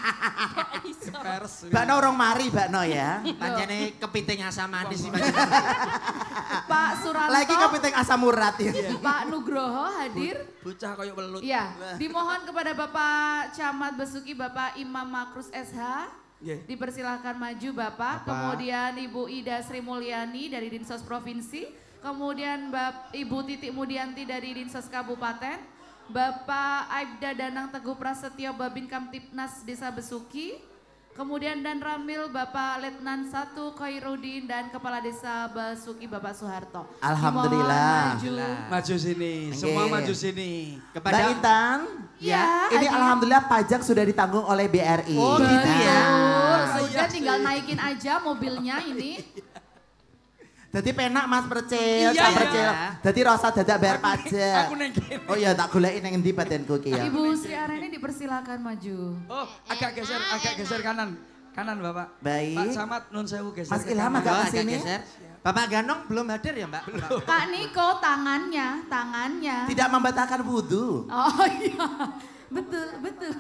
Mbak No orang mari Mbak No ya. Pancene kepiting asam manis sih Pak. Pak Suranto, Lagi kepiting asam urat ya. Pak Nugroho hadir. Bocah koyo welut. Iya, dimohon kepada Bapak Camat Besuki, Bapak Imam Makrus S H. Nggih. Dipersilahkan maju Bapak. Kemudian Ibu Ida Sri Mulyani dari Dinsos Provinsi. Kemudian Bapak Ibu Titik Mudianti dari Dinsos Kabupaten. Bapak Aibda Danang Teguh Prasetyo Babin Kamtipnas Desa Besuki. Kemudian dan Ramil Bapak Letnan satu Khairuddin dan Kepala Desa Besuki Bapak Soeharto. Alhamdulillah. Dimohon maju. Maju sini, semua Nggih. maju sini. Mbak Intan, Ya, ini Adi. alhamdulillah pajak sudah ditanggung oleh B R I. Oh, gitu ya. Betul, sudah tinggal naikin aja mobilnya ini. Jadi penak Mas Percil, Iya, Cak iya. Percil. Jadi rasa dadak bayar pajak. Aku neng kene. Oh iya tak goleki nang endi badanku ki ya. Ibu Sri Areni dipersilakan maju. Oh, agak geser, agak geser kanan. Kanan Bapak. Baik. Pak Camat nun sewu geser. Mas ke Ilham kanan. agak Oh, ke sini. geser. Bapak Ganong belum hadir ya Mbak? Belum. Kak Niko tangannya, tangannya. Tidak membatalkan wudhu. Oh iya, betul, betul.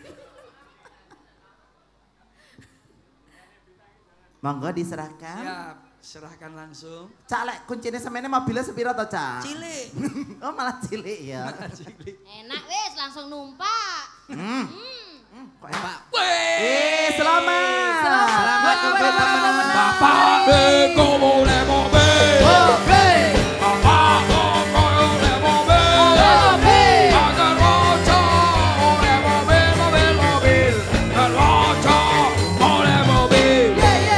Monggo diserahkan. Ya, serahkan langsung. Cak lek kuncinya semene mobilnya sepiro to Cak? Cilik. Oh malah cilik ya. Cilik. Enak wis langsung numpak. Hmm. Hmm. Kok enak? Weh. Eh selamat. Selamat untuk pemenang. Bapak Beko boleh mobil. Bapak Beko boleh mobil. Agar roco boleh mobil, mobil, mobil. Dan roco boleh mobil.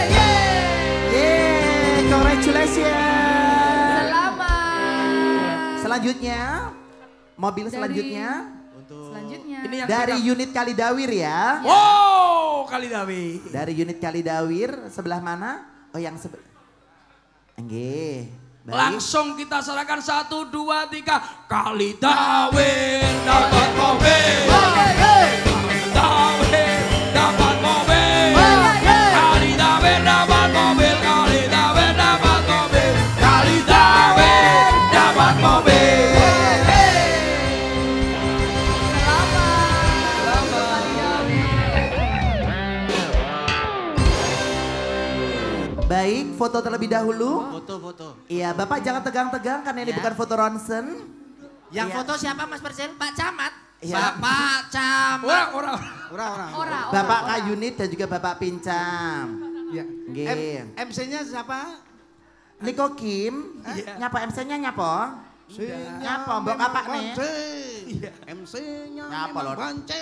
Yeay, congratulations. Selamat. Selanjutnya, mobil Dari- selanjutnya Selanjutnya. Ini yang dari kita- unit Kalidawir ya. Wow, kali Dawi. Dari unit Kalidawir sebelah mana? Oh yang sebelah. Enggih. Baik. Langsung kita serahkan satu, dua, tiga. Kali Dawin dapat mobil. Kali Dawin dapat mobil. Kali Dawin dapat mobil. Kali Dawin dapat mobil. Kali Dawin dapat mobil. Baik, foto terlebih dahulu. Foto-foto. Iya, Bapak jangan tegang-tegang karena ini Ya. bukan foto ronsen. Yang Iya. foto siapa Mas Percil? Pak Camat. Iya. Bapak Camat. Orang, orang. Ora ora. Ora, ora, Bapak ora. Kak Unit dan juga Bapak Pincam. Iya. Nggih. M C-nya siapa? Niko Kim, nyapa M C-nya nyapa? C-nya Nyapa, mbok memang kapak nih? Bance. M C-nya Nyapa, memang Lord? Bance.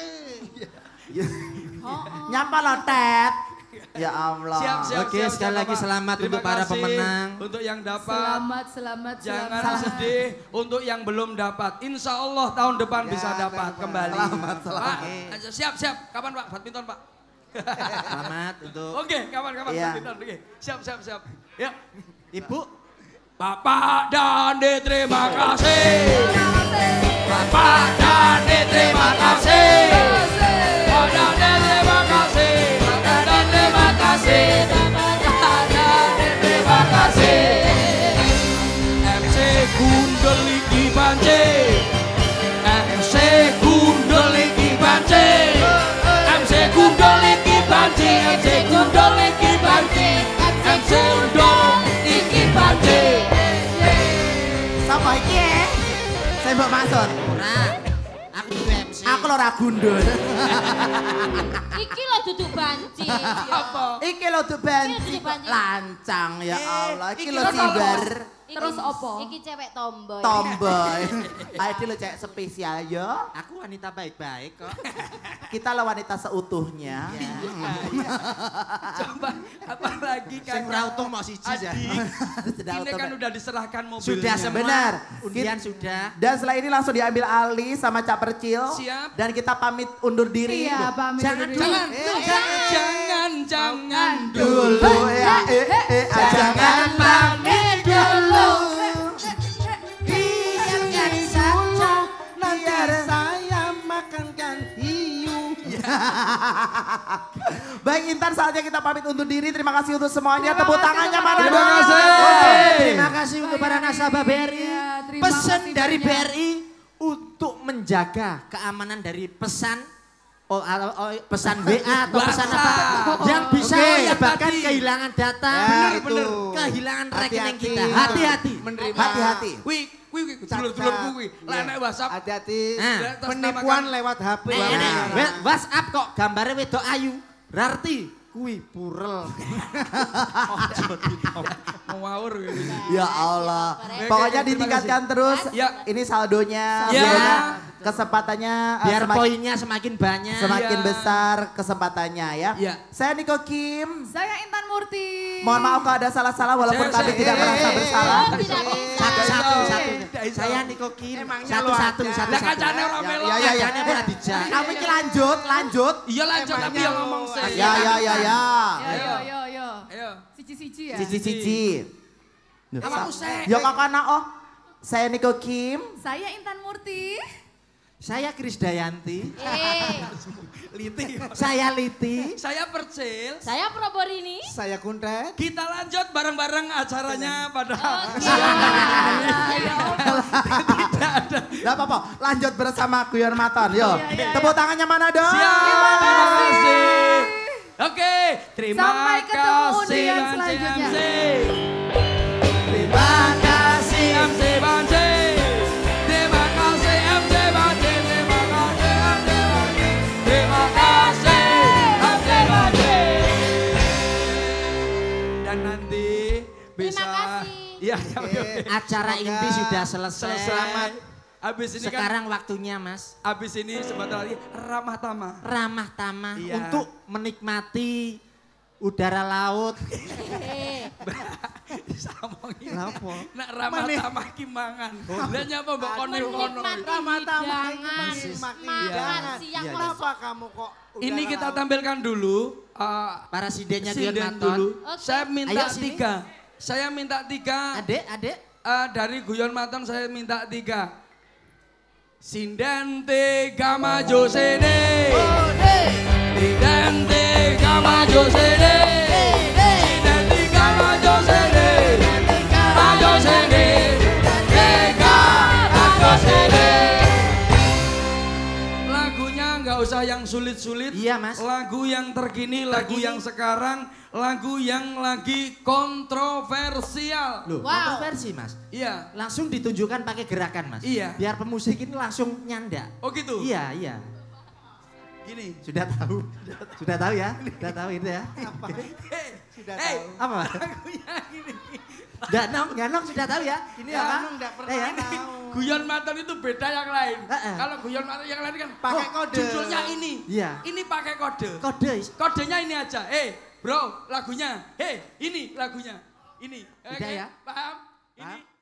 Nyapa lo Ted. Ya Allah. Siap, siap, Oke, siap, sekali siap, lagi Bapak. selamat Terima untuk para kasih pemenang. Untuk yang dapat. Selamat, selamat, Jangan selamat. sedih untuk yang belum dapat. Insya Allah tahun depan Ya, bisa dapat selamat. kembali. Selamat, selamat. Pak, aja, siap, siap. Kapan Pak? Badminton Pak? Selamat untuk Oke, kapan, kapan Iya. badminton? Oke, siap, siap, siap. Yuk. Ibu. Bapak dan D terima kasih. Bapak dan D terima kasih. Bapak dan D terima kasih. Bapak dan D terima kasih. Bapak dan D terima kasih. M C Gundel iki bance. M C Gundel iki bance. M C Gundel iki bance. M C Gundel iki bance. M C Gundel iki bance. Sapa iki ya? Saya mbok maksud. Ora. Aku duwe M C. Aku lho ora gundul. Iki lho duduk banci. Apa? Iki lho tuh banci Iki lho banci. lancang ya Allah. Iki lho terus apa? sibar Terus opo? Iki cewek tomboy. tomboy. Ayo dia lo cek spesial yo. Aku wanita baik-baik kok. Kita lah wanita seutuhnya. Coba apa lagi Sing kan? ora utuh mau siji ya. Sudah Ini utuh, kan Pak. udah diserahkan mobilnya. Sudah semua. Benar. Undian Kit- sudah. Dan setelah ini langsung diambil alih sama Cak Percil. Siap. Dan kita pamit undur diri. Iya, pamit Jangan, dulu. Jangan, Eh, jangan, jangan, jangan Dulu ya, eh, eh, eh, ah, jangan pamit dulu. Biar jadi saja nanti saya makankan hiu. Baik Intan, saatnya kita pamit undur diri. Terima kasih untuk semuanya. Terima Tepuk kasih tangannya kepada mana Terima dong? kasih. Oke. Terima kasih untuk para nasabah B R I. Iya, terima Pesan kasih dari banyak. B R I untuk menjaga keamanan dari pesan oh, oh, oh, pesan W A atau pesan apa WhatsApp. yang bisa Oke. menyebabkan Tadi. kehilangan data, Ya, Bener, bener. itu. kehilangan rekening Hati-hati. kita. Hati-hati. Menerima. Hati-hati. Wih, wih, wih, dulur-dulur kuwi. Lah nek WhatsApp Hati-hati. Nah. atas Penipuan namakan- lewat H P. Nek, Wah, nek, benar. we- WhatsApp kok gambarnya wedok ayu, berarti kuwi purel. mau ngawur gitu. Ya Allah. Oke, Pokoknya terima ditingkatkan terus. Ya. Ini saldonya, Ya. biarnya, kesempatannya eh, Biar semakin, poinnya semakin banyak. semakin Ya. besar kesempatannya ya. Ya. Saya Niko Kim. Saya Intan Murti. Mohon maaf kalau ada salah-salah walaupun Saya- kami saya- tidak eh, merasa eh, bersalah. Oh, tidak bisa. Satu satu Oke. satu. Tidak bisa. Saya Niko Kim. Emangnya Satu lu satu aja. satu Lah satu. kacane ora Ya, melo. ya, ya, ya. Kacane ora dijak. Kamu ini lanjut, lanjut. Iya lanjut tapi Emangnya yang lu- ngomong sih. Ya, ya, ya, ya. Yo yo yo yo. Ayo. Cici-cici ya. Cici-cici. Apa usah? Yo kakak oh. Saya Niko Kim. Saya Intan Murti. Saya Krisdayanti. Eh, Liti. Saya Liti. Saya Percil. saya Proborini. Saya Kuntet. Kita lanjut bareng-bareng acaranya pada Gak apa-apa, lanjut bersama Guyon Maton. Yo, Iya, iya, tepuk tangannya mana dong? Siap. Terima kasih. Oke, terima Sampai ketemu kasih undian Bang selanjutnya. C M C. Terima kasih M C Banci. Terima kasih M C Banci. Terima kasih M C Banci. Terima kasih M C Banci. Dan nanti bisa. Terima kasih. Iya, iya, iya. Acara inti sudah selesai. Selamat. Habis ini kan, Sekarang waktunya Mas. habis ini sebentar lagi ramah tamah. Ramah tamah Iya. untuk menikmati udara laut. Eh, Samongin. Kenapa? Nak ramah tamah ki mangan. Lah nyapa mbok kono kono. menikmati hidangan. Masih makin Makan hidangan. siang Iya. besok. Kenapa kamu kok Ini udara kita laut? tampilkan dulu uh, Para sidennya Guyon sinden Maton. dulu. Oke. Saya minta Ayo sini. tiga. Saya minta tiga. Adek, adek. Uh, dari Guyon Maton saya minta tiga. Sinden tiga maju sini. Sinden tiga maju sini. Sinden tiga maju sini. Maju sini. Tiga maju sini. Lagunya nggak usah yang sulit-sulit. Iya, Mas. Lagu yang terkini, lagu Terkini. yang sekarang, lagu yang lagi kontroversial. Loh, Wow. kontroversi Mas. Iya. Langsung ditunjukkan pakai gerakan Mas. Iya. Biar pemusik ini langsung nyanda. Oh gitu? Iya, iya. Gini. Sudah tahu. Sudah tahu ya? Sudah tahu itu ya? Hei, Sudah hei, tahu. Apa Mas? lagunya gini. Ganong, Ganong sudah tahu ya? Ini Ya, apa? Ganong nggak pernah Eh, ya? tahu. Guyon Maton itu beda yang lain. Heeh. Kalau guyon Maton yang lain kan Pakai oh, kode. Judulnya ini. Iya. Ini pakai kode. Kode. Kodenya ini aja. Eh, bro, lagunya. Hei, ini lagunya. Ini. Udah Oke, ya? Paham? Paham? Ini